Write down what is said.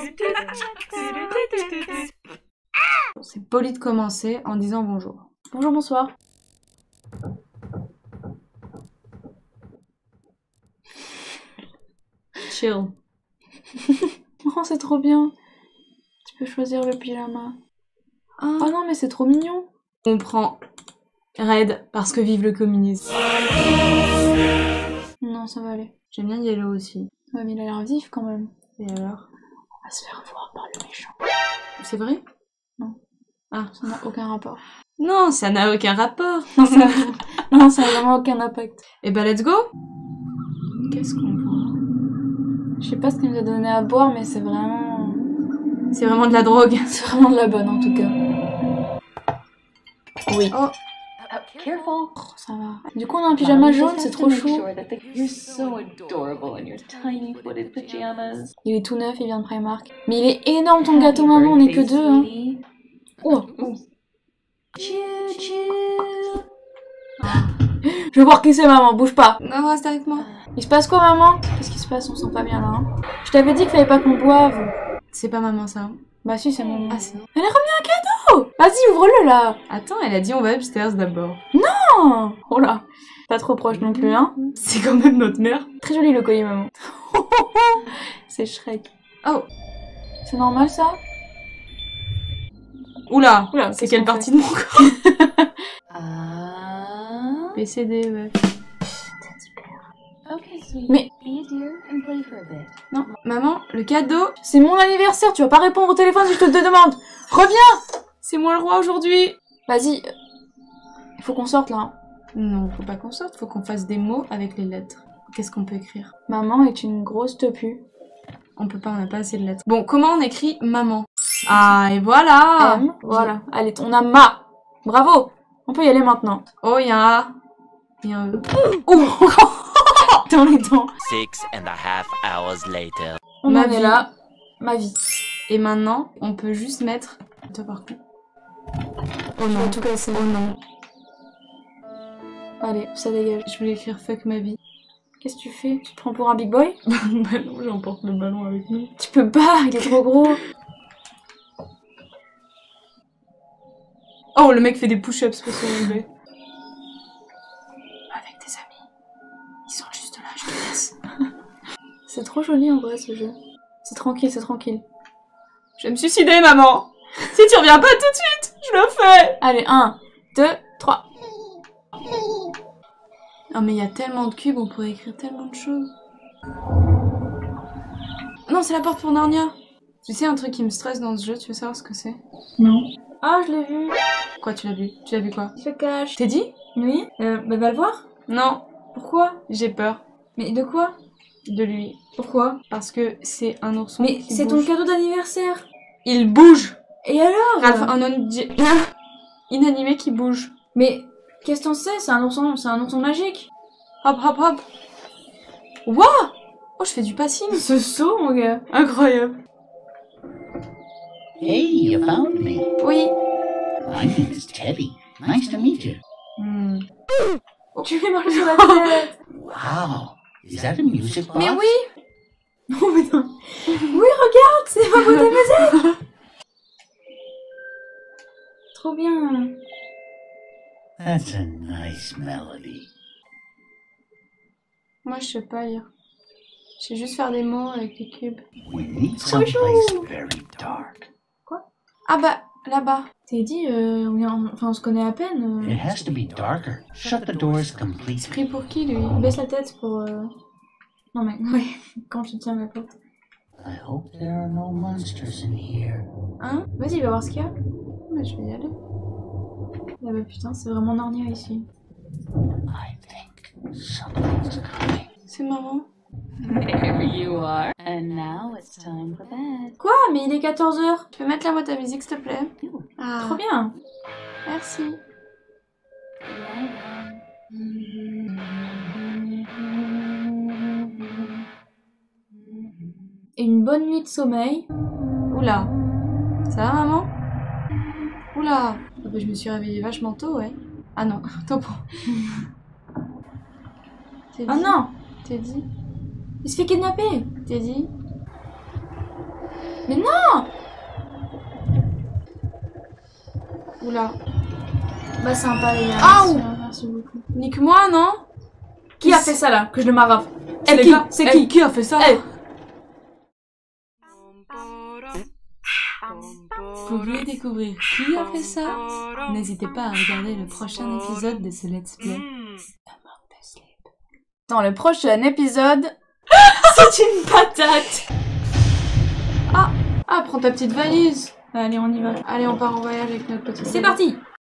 C'est poli de commencer en disant bonjour. Bonjour, bonsoir. Chill. Oh, c'est trop bien. Tu peux choisir le pyjama. Oh non, mais c'est trop mignon. On prend Red parce que vive le communisme. Non, ça va aller. J'aime bien Yellow aussi. Ouais, mais il a l'air vif quand même. Et alors? On va se faire voir par le méchant. C'est vrai? Non. Ah. Ça n'a aucun rapport. Non, ça n'a aucun rapport. Non, ça n'a vraiment aucun impact. Et bah let's go. Qu'est-ce qu'on voit? Je sais pas ce qu'il nous a donné à boire, mais c'est vraiment... C'est vraiment de la drogue. C'est vraiment de la bonne en tout cas. Oui. Oh. Careful. Oh, ça va. Du coup, on a un pyjama jaune, c'est trop chou. You're so adorable in your tiny footed pajamas. Il est tout neuf, il vient de Primark. Mais il est énorme ton gâteau, maman, on est que deux, hein. Oh. Choo choo. Je veux voir qui c'est, maman, bouge pas. Non, reste avec moi. Il se passe quoi, maman? Qu'est-ce qui se passe? On sent pas bien là, hein. Je t'avais dit qu'il fallait pas qu'on boive. C'est pas maman ça. Hein. Bah si, c'est maman. Ah si. Elle a remis un cadeau. Vas-y, ouvre-le là. Attends, elle a dit on va upstairs d'abord. Oh, oh là. Pas trop proche non plus, hein. C'est quand même notre mère. Très joli le collier, maman. C'est Shrek. Oh. C'est normal ça? Oula, Oula, c'est qu'est-ce quelle qu'on partie de mon corps? Ah. PCD, ouais. Okay, sweetie. Mais- Be a dear and play for a bit. Non, maman, le cadeau, C'est mon anniversaire, tu vas pas répondre au téléphone si je te le demande. Reviens. c'est moi le roi aujourd'hui. Vas-y. Il faut qu'on sorte là. Hein. Non, faut pas qu'on sorte, faut qu'on fasse des mots avec les lettres. Qu'est-ce qu'on peut écrire? Maman est une grosse tepu. On peut pas, on a pas assez de lettres. Bon, comment on écrit maman? Ah, et voilà. M. Voilà. Allez, on a ma. Bravo. On peut y aller maintenant. Oh, il y a un A. Il y a un E. Oh. Dans les dents. 6.5 hours later. On Ma en vie. est là. Ma vie. Et maintenant, on peut juste mettre... Toi par contre. Oh Je non. vais tout casser. Oh non. Allez, ça dégage. Je voulais écrire fuck ma vie. Qu'est-ce que tu fais? Tu te prends pour un big boy? Bah non, j'emporte le ballon avec nous. Tu peux pas, il est trop gros. Oh, le mec fait des push-ups pour se relever. Avec des amis. Ils sont juste là, je te laisse. C'est trop joli en vrai ce jeu. C'est tranquille, c'est tranquille. Je vais me suicider, maman. Si tu reviens pas tout de suite, je le fais. Allez, 1, 2, 3. Oh, mais il y a tellement de cubes, on pourrait écrire tellement de choses. Non, c'est la porte pour Narnia. Tu sais, un truc qui me stresse dans ce jeu, tu veux savoir ce que c'est? Non. Ah, je l'ai vu. Quoi, tu l'as vu? Tu l'as vu quoi? Il se cache. Je t'ai dit? Oui. Bah va le voir. Non, Pourquoi? j'ai peur Mais de quoi? de lui. Pourquoi? Parce que c'est un ourson Mais qui c'est ton bouge. cadeau d'anniversaire. Il bouge. Et alors? Ralph, un inanimé qui bouge. Mais qu'est-ce que t'en sais? C'est un ourson magique. Hop, hop, hop. Waouh! Oh, je fais du passing. Ce saut, mon gars. Incroyable. Hey, you found me. Oui. My name is Teddy. Nice to meet you. Tu fais mal sur la tête. Wow. Is that a music box? Mais oui. Oh putain. Oui, regarde, c'est ma beauté musique. Trop bien. That's a nice melody. Moi, je sais pas lire. Je sais juste faire des mots avec les cubes. We need someplace very dark. Ah bah, là-bas. T'es dit, on se connaît à peine. It has to be darker. Shut the doors completely. Pris pour qui, lui? Baisse la tête pour... Non mais, oui, quand je tiens ma porte. I hope there are no monsters in here. Hein? Vas-y, va voir ce qu'il y a. Mais je vais y aller. Ah bah putain, c'est vraiment Narnia ici. I think something's coming. C'est marrant. There you are. And now it's time for bed. Quoi? Mais il est 14h. Tu peux mettre la boîte à musique, s'il te plaît? Ah, Trop bien. merci. Et une bonne nuit de sommeil. Oula. Ça va, maman? Oula. Ah bah, je me suis réveillée vachement tôt, ouais. Ah non, attends pour... Ah non! T'es dit? Il se fait kidnapper! T'es dit? Mais non! Oula. Bah sympa les gars. Aouh! Merci beaucoup. Nique-moi, non? Qui a fait ça là? Que je le marave. C'est Eh, qui? C'est Eh, qui? qui a fait ça? Eh. Vous voulez découvrir qui a fait ça? N'hésitez pas à regarder le prochain épisode de ce Let's Play. Dans le prochain épisode... C'est une patate! Ah, prends ta petite valise. Allez, on y va. Allez, on part en voyage avec notre petite C'est valise. parti!